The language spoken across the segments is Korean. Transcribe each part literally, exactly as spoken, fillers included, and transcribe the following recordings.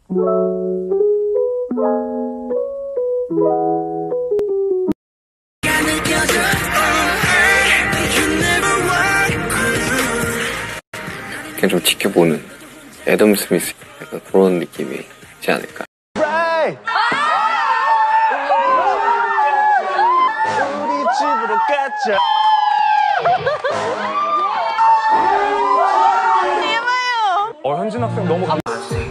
그냥 좀 지켜보는 애덤 스미스 약간 그런 느낌이 있지 않을까. 우리 집으로 가자. 어, 현진 학생 너무 감...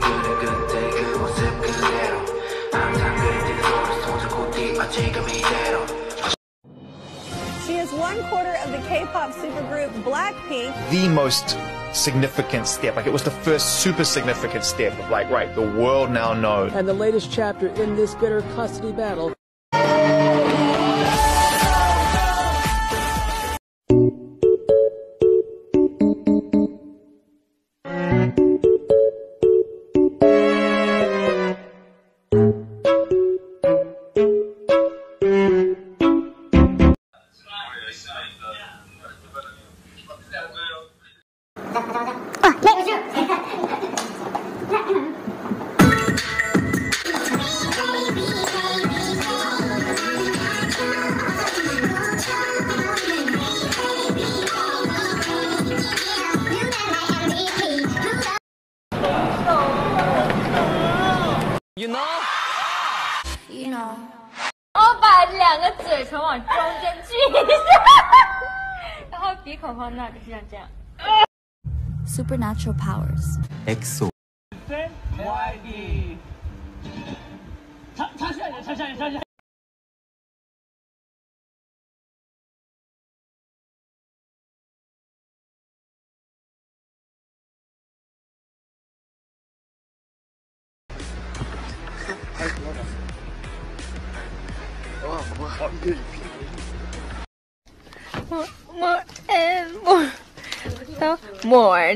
She is one quarter of the K-pop supergroup Blackpink. The most significant step, like it was the first super significant step, like right, the world now knows. And the latest chapter in this bitter custody battle. You know? You know. 我把两个嘴唇往中间聚一下，然后鼻孔放那，就是像这样。Supernatural powers. 엑소. 와이디. 자, 잠시만요, 잠시만요, 잠시만요. More, more and more. 더 more.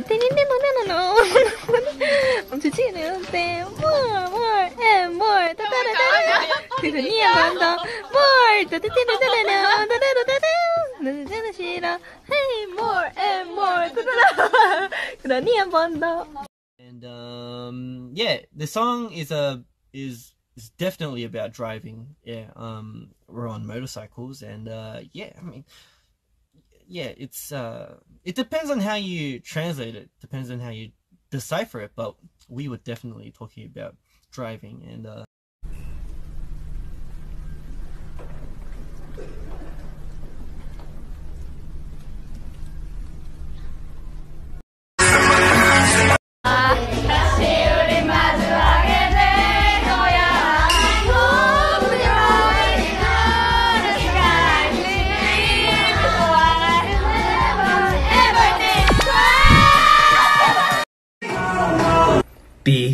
more, more and more. 그래서 니 한 번 더 more. 너는真的 싫어. Hey, more and more. 그래서 니 한 번 더. And um, yeah, the song is a is is definitely about driving. Yeah, um, we're on motorcycles, and uh, yeah, I mean, yeah, it's uh, it depends on how you translate it. Depends on how you decipher it. But we were definitely talking about driving, and uh. B.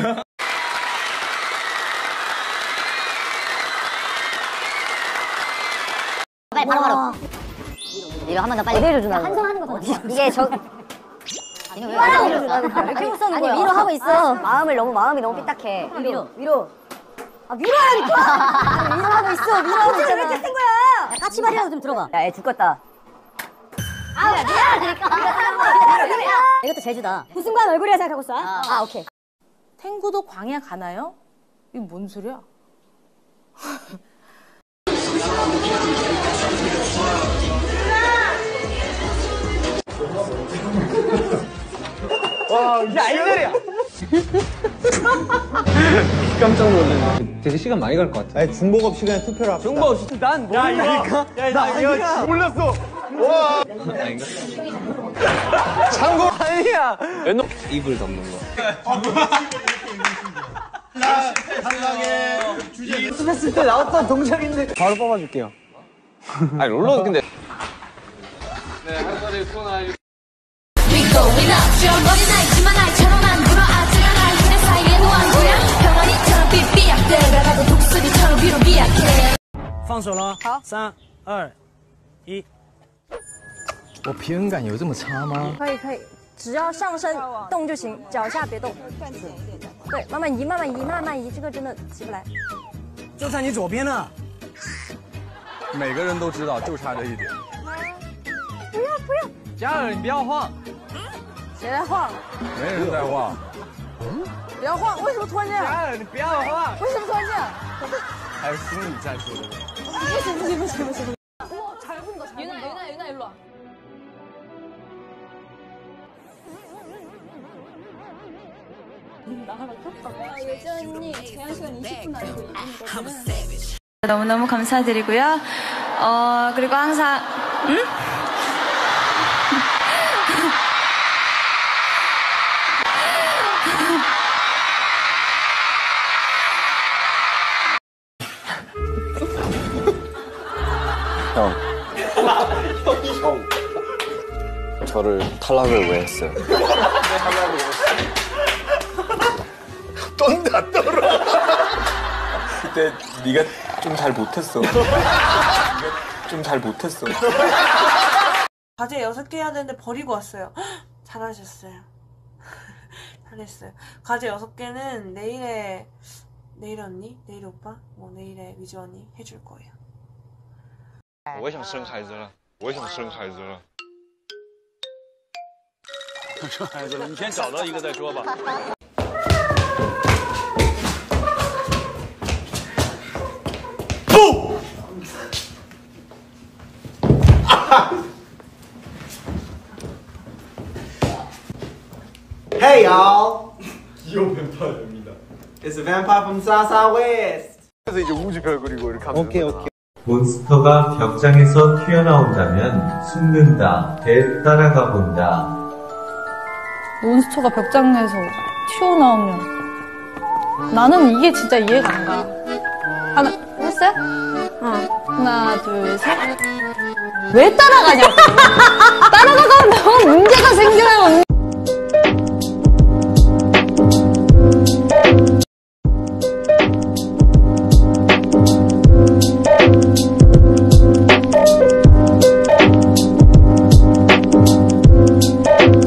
빨리 바로 바로. 이거 한 번 더 빨리. 어디를 주나? 한 손 하는 거 어디? 이게 저. 아니 왜 이렇게 못 써는 거야? 아니 위로 하고 있어. 마음을 너무 마음이 너무 삐딱해. 위로 위로. 아 위로 하라니까. 아니, 위로 하고 있어. 위로 하고 있잖아. 왜 이렇게 쓴 거야? 야, 까치발이라도 좀 들어봐. 야, 얘 죽겠다. 아우 야 미안하니까. 이것도 제주다. 그 순간 얼굴이라 생각하고 쏴. 아, 아 오케이. 탱구도 광야 가나요? 이거 뭔 소리야? 와, 야, 이들이야! 깜짝 놀랐네. 되게 시간 많이 갈 것 같아. 아니, 중복업 시간에 투표를 합시다. 중복업 난 몰라. 야, 이거, 야, 나 이거 몰랐어. 와. 아닌가? 참고 아니야. 왼쪽 입을 덮는 거. 탈락의 주제 연습했을 때 나왔던 동작인데 바로 뽑아줄게요. 아니 롤러 근데. 네, 한 소리 손 알. 放手了，好，三二一。我平衡感有这么差吗？ 可以可以，只要上身动就行，脚下别动。对，慢慢移，慢慢移，慢慢移，这个真的起不来。 就在你左边呢。 每个人都知道，就差这一点。 不要不要， 嘉尔，你不要晃。 谁在晃？ 没人在晃。 嗯不要晃，为什么突然这样？ 你不要晃， 为什么突然这样？ 还是心理战术的。 不行不行不行不行！哇，잘 본다 잘 본다. 유나 유나 유나 일로 와. 예전이 제한 시간 이십 분 아니고 이 분이거든요. 너무너무 감사드리고요. 어, 그리고 항상, 응? 형. 형. 저를 탈락을 왜 했어요? 떤다 떨어. 그때 네가 좀 잘 못했어. 좀 잘 못했어. 과제 여섯 개 해야 되는데 버리고 왔어요. 잘하셨어요. 잘했어요. 과제 여섯 개는 내일에 내일 언니, 내일 오빠, 뭐 내일에 위주 언니 해줄 거예요. 我也想生孩子了，我也想生孩子了。 生孩子了，你先找到一个再说吧。 Hey y'all! 귀여운 뱀파이어입니다. It's a vampire from Sasa West. 그래서 이제 우주별 그리고 이렇게 하면 오케이 오케이. 몬스터가 벽장에서 튀어나온다면 숨는다. 배 따라가 본다. 몬스터가 벽장에서 튀어나오면 나는 이게 진짜 이해가 안 가. 하나 했어요? 어. 하나 둘 셋. 왜 따라가냐고. 따라가면 너무 문제가 생겨요 언니.